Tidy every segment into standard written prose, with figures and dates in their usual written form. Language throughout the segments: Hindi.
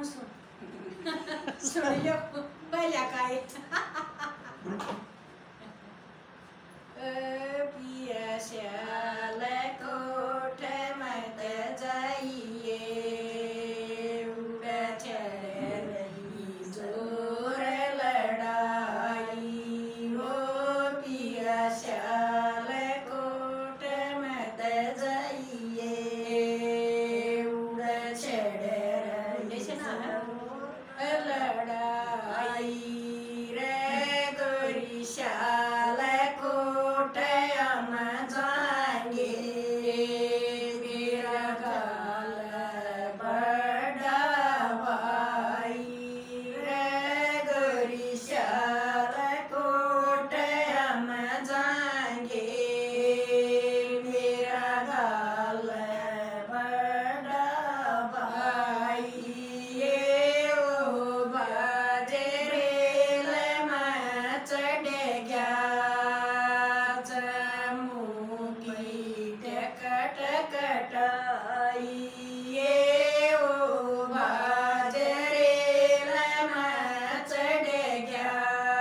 सुन लो भैया का पिया श्याल कोठ मत जाइए उड़ चढ़ रही जोर लड़ाई हो पिया श्याल कोठ मत जाइए उड़ चढ़ रही लड़ाई रे गोरी श्याल कोठ हम जाएंगे मेरा गाल बड़ा भाई रे गोरी श्याल कोठ हम जाएंगे मेरा गाल बड़ा भाई ये ओ बाजरेल में चढ़ गया जम्मू की टिकट कटाई ये ओ बाजरेल में चढ़ गया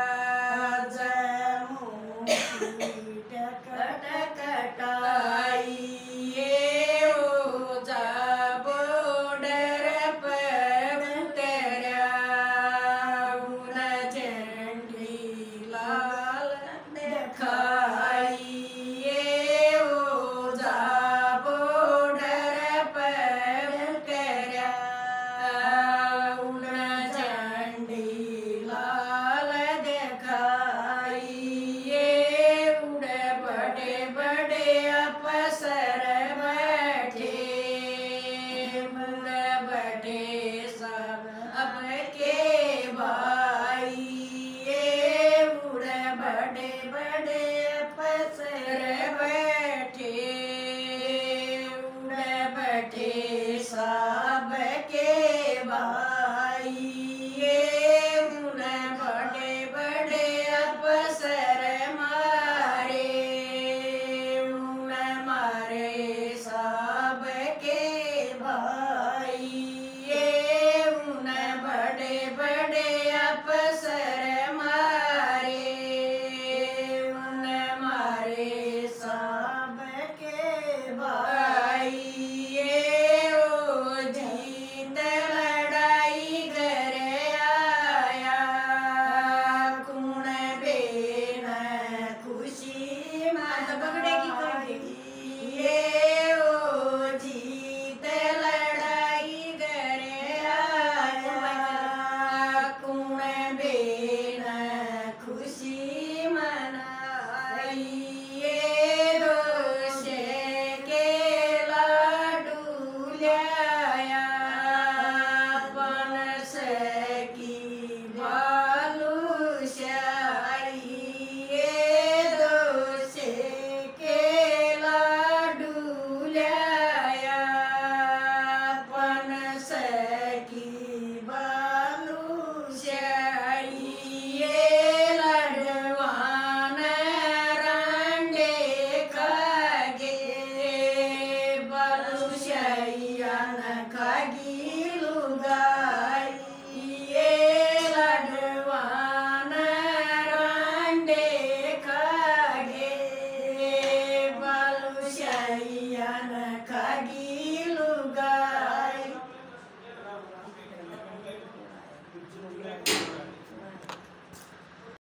जम्मू की टिकट कटाई ये ओ जा बॉर्डर पर उतरा उन झंडी लाल दिखाई ये ओ जा बॉर्डर पर उतरा उन झंडी लाल दिखाई ये उड़े बड़े बड़े अफसर बैठे उड़े बड़े सब अब के भाई ये उड़े बड़े बड़े अफसर बैठे उड़े बड़े सब के